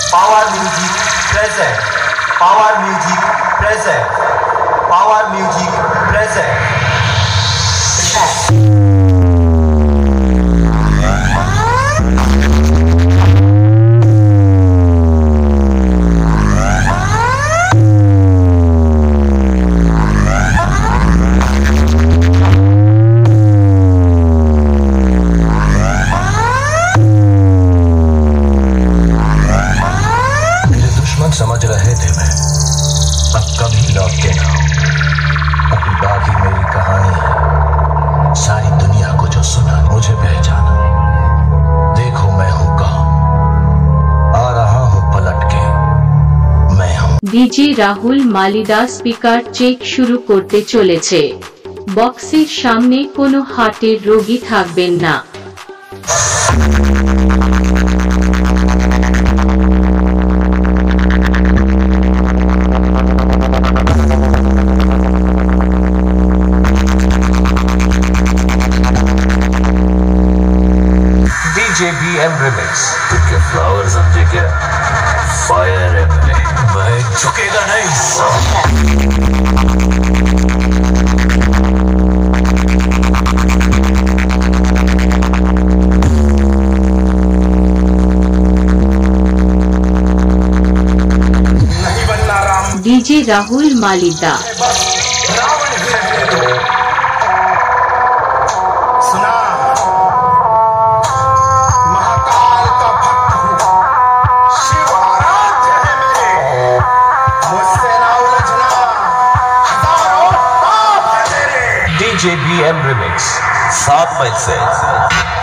Power music present. Power music present. Power music present. समझ रहे थे मैं अब कभी लौट के ना आऊं। अभी बाकी मेरी कहानी है। सारी दुनिया को जो सुना मुझे पहचाना। देखो मैं हूं कौन, आ रहा हूं पलट के, मैं हूं। ডিজে রাহুল মালিদা স্পিকার চেক শুরু করতে চলেছে। বক্সের সামনে কোনো হার্টের রোগী থাকবেন না। JBM Remix के फ्लावर समझे क्या? फायर है मैं झुकेगा नहीं। नहीं बनना राम। ডিজে রাহুল মালিদা। सुना JBM Remix 7 मील से